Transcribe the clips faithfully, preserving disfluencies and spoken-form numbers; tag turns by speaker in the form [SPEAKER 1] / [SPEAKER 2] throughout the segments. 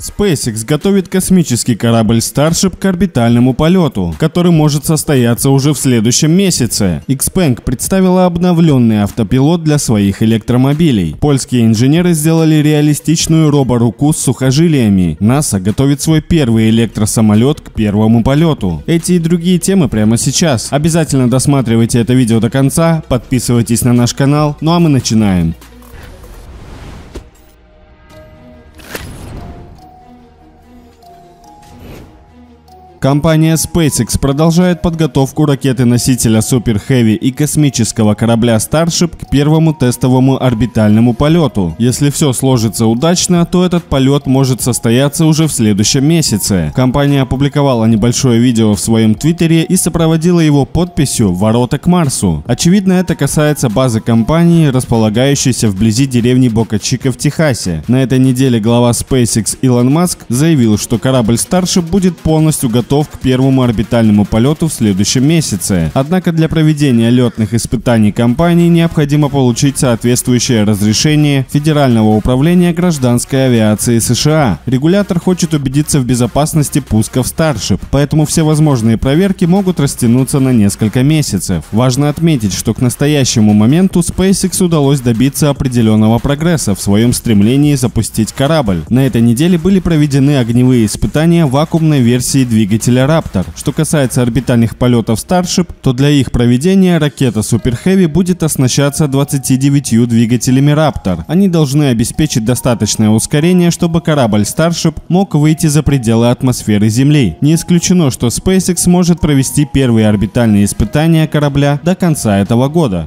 [SPEAKER 1] SpaceX готовит космический корабль Starship к орбитальному полету, который может состояться уже в следующем месяце. Xpeng представила обновленный автопилот для своих электромобилей. Польские инженеры сделали реалистичную роборуку с сухожилиями. НАСА готовит свой первый электросамолет к первому полету. Эти и другие темы прямо сейчас. Обязательно досматривайте это видео до конца, подписывайтесь на наш канал, ну а мы начинаем. Компания SpaceX продолжает подготовку ракеты-носителя Super Heavy и космического корабля Starship к первому тестовому орбитальному полету. Если все сложится удачно, то этот полет может состояться уже в следующем месяце. Компания опубликовала небольшое видео в своем твиттере и сопроводила его подписью «Ворота к Марсу». Очевидно, это касается базы компании, располагающейся вблизи деревни Бока-Чика в Техасе. На этой неделе глава SpaceX Илон Маск заявил, что корабль Starship будет полностью готов к первому орбитальному полету в следующем месяце. Однако для проведения летных испытаний компании необходимо получить соответствующее разрешение Федерального управления гражданской авиации США. Регулятор хочет убедиться в безопасности пусков Starship, поэтому все возможные проверки могут растянуться на несколько месяцев. Важно отметить, что к настоящему моменту SpaceX удалось добиться определенного прогресса в своем стремлении запустить корабль. На этой неделе были проведены огневые испытания вакуумной версии двигателя Raptor. Что касается орбитальных полетов Starship, то для их проведения ракета Super Heavy будет оснащаться двадцатью девятью двигателями Raptor. Они должны обеспечить достаточное ускорение, чтобы корабль Starship мог выйти за пределы атмосферы Земли. Не исключено, что SpaceX сможет провести первые орбитальные испытания корабля до конца этого года.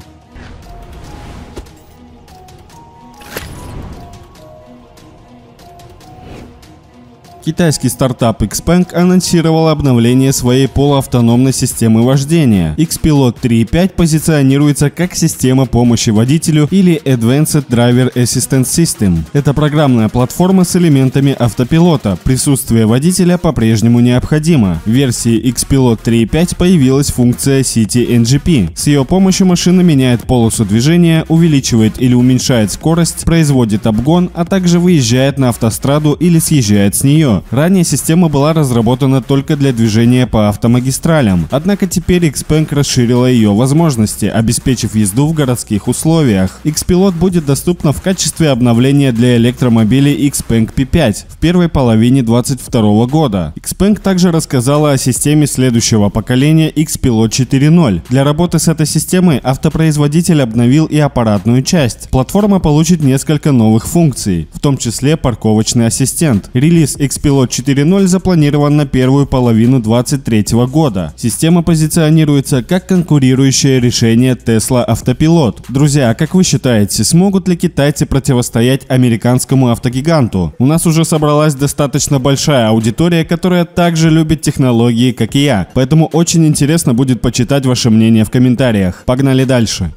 [SPEAKER 1] Китайский стартап Xpeng анонсировал обновление своей полуавтономной системы вождения. Xpilot три и пять позиционируется как система помощи водителю или Advanced Driver Assistance System. Это программная платформа с элементами автопилота. Присутствие водителя по-прежнему необходимо. В версии Xpilot три и пять появилась функция City эн джи пи. С ее помощью машина меняет полосу движения, увеличивает или уменьшает скорость, производит обгон, а также выезжает на автостраду или съезжает с нее. Ранее система была разработана только для движения по автомагистралям, однако теперь Xpeng расширила ее возможности, обеспечив езду в городских условиях. Xpilot будет доступна в качестве обновления для электромобилей Xpeng пи пять в первой половине две тысячи двадцать второго года. Xpeng также рассказала о системе следующего поколения Xpilot четыре ноль. Для работы с этой системой автопроизводитель обновил и аппаратную часть. Платформа получит несколько новых функций, в том числе парковочный ассистент. Релиз Xpilot Xpilot четыре ноль запланирован на первую половину две тысячи двадцать третьего года. Система позиционируется как конкурирующее решение Tesla Автопилот. Друзья, а как вы считаете, смогут ли китайцы противостоять американскому автогиганту? У нас уже собралась достаточно большая аудитория, которая также любит технологии, как и я. Поэтому очень интересно будет почитать ваше мнение в комментариях. Погнали дальше.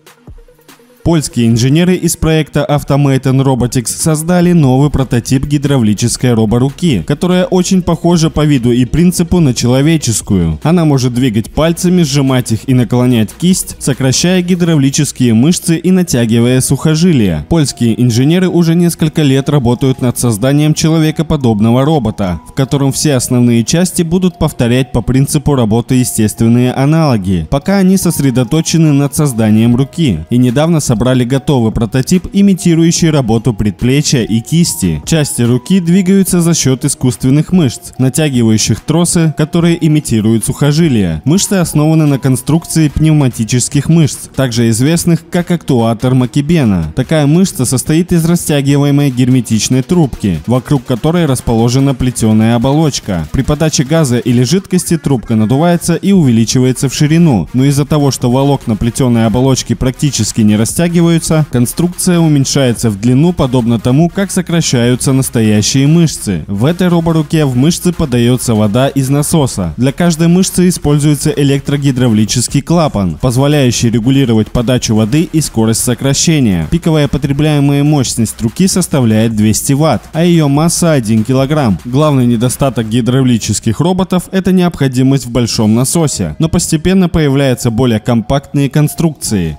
[SPEAKER 1] Польские инженеры из проекта Automaton Robotics создали новый прототип гидравлической роборуки, которая очень похожа по виду и принципу на человеческую. Она может двигать пальцами, сжимать их и наклонять кисть, сокращая гидравлические мышцы и натягивая сухожилия. Польские инженеры уже несколько лет работают над созданием человекоподобного робота, в котором все основные части будут повторять по принципу работы естественные аналоги, пока они сосредоточены над созданием руки. И недавно собрали готовый прототип, имитирующий работу предплечья и кисти. Части руки двигаются за счет искусственных мышц, натягивающих тросы, которые имитируют сухожилия. Мышцы основаны на конструкции пневматических мышц, также известных как актуатор Макибена. Такая мышца состоит из растягиваемой герметичной трубки, вокруг которой расположена плетеная оболочка. При подаче газа или жидкости трубка надувается и увеличивается в ширину, но из-за того, что волокна плетеной оболочки практически не растягиваются, Растягиваются, конструкция уменьшается в длину, подобно тому, как сокращаются настоящие мышцы. В этой роборуке в мышцы подается вода из насоса. Для каждой мышцы используется электрогидравлический клапан, позволяющий регулировать подачу воды и скорость сокращения. Пиковая потребляемая мощность руки составляет двести ватт, а ее масса один килограмм. Главный недостаток гидравлических роботов – это необходимость в большом насосе, но постепенно появляются более компактные конструкции.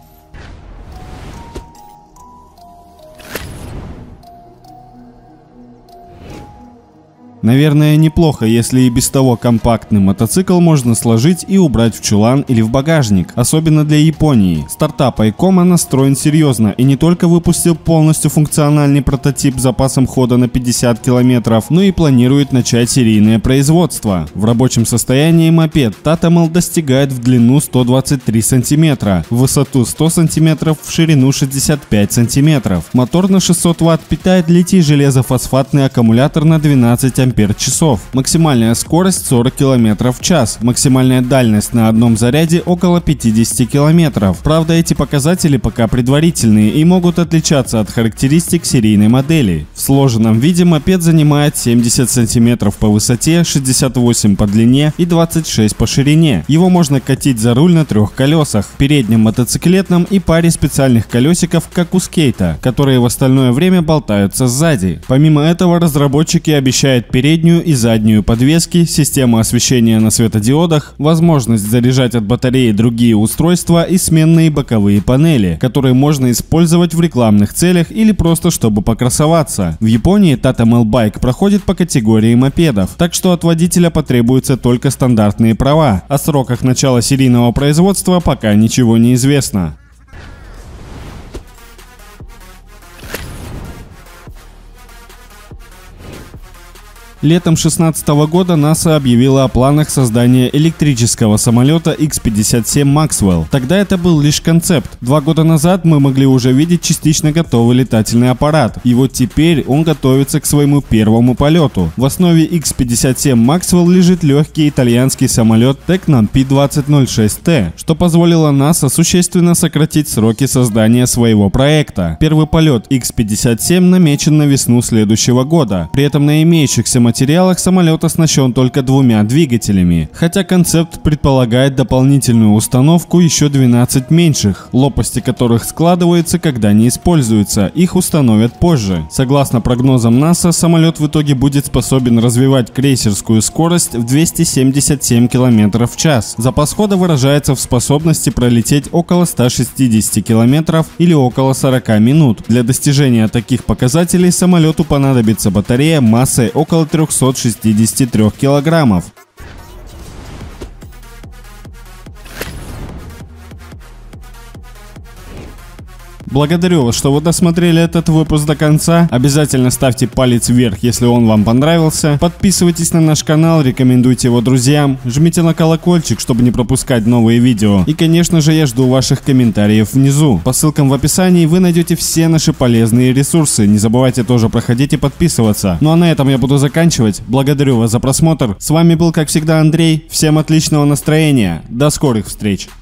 [SPEAKER 1] Наверное, неплохо, если и без того компактный мотоцикл можно сложить и убрать в чулан или в багажник, особенно для Японии. Стартап Айкома настроен серьезно и не только выпустил полностью функциональный прототип с запасом хода на пятьдесят километров, но и планирует начать серийное производство. В рабочем состоянии мопед Tatamel достигает в длину сто двадцать три сантиметра, в высоту сто сантиметров, в ширину шестьдесят пять сантиметров. Мотор на шестьсот ватт питает литий-железофосфатный аккумулятор на двенадцать ампер-часов. Максимальная скорость сорок километров в час. Максимальная дальность на одном заряде около пятидесяти километров. Правда, эти показатели пока предварительные и могут отличаться от характеристик серийной модели. В сложенном виде мопед занимает семьдесят сантиметров по высоте, шестьдесят восемь по длине и двадцать шесть по ширине. Его можно катить за руль на трех колесах, переднем мотоциклетном и паре специальных колесиков, как у скейта, которые в остальное время болтаются сзади. Помимо этого, разработчики обещают переднюю и заднюю подвески, систему освещения на светодиодах, возможность заряжать от батареи другие устройства и сменные боковые панели, которые можно использовать в рекламных целях или просто чтобы покрасоваться. В Японии Tatamel Bike проходит по категории мопедов, так что от водителя потребуются только стандартные права. О сроках начала серийного производства пока ничего не известно. Летом две тысячи шестнадцатого года НАСА объявила о планах создания электрического самолета икс пятьдесят семь Maxwell. Тогда это был лишь концепт. Два года назад мы могли уже видеть частично готовый летательный аппарат. И вот теперь он готовится к своему первому полету. В основе икс пятьдесят семь Maxwell лежит легкий итальянский самолет Tecnam пи двадцать ноль шесть тэ, что позволило НАСА существенно сократить сроки создания своего проекта. Первый полет икс пятьдесят семь намечен на весну следующего года. При этом на имеющихся материалах самолет оснащен только двумя двигателями, хотя концепт предполагает дополнительную установку еще двенадцать меньших, лопасти которых складываются, когда не используются, их установят позже. Согласно прогнозам НАСА, самолет в итоге будет способен развивать крейсерскую скорость в двести семьдесят семь километров в час. Запас хода выражается в способности пролететь около ста шестидесяти километров или около сорока минут. Для достижения таких показателей самолету понадобится батарея массой около трехсот шестидесяти трёх килограммов. Благодарю вас, что вы досмотрели этот выпуск до конца. Обязательно ставьте палец вверх, если он вам понравился. Подписывайтесь на наш канал, рекомендуйте его друзьям. Жмите на колокольчик, чтобы не пропускать новые видео. И, конечно же, я жду ваших комментариев внизу. По ссылкам в описании вы найдете все наши полезные ресурсы. Не забывайте тоже проходить и подписываться. Ну а на этом я буду заканчивать. Благодарю вас за просмотр. С вами был, как всегда, Андрей. Всем отличного настроения. До скорых встреч.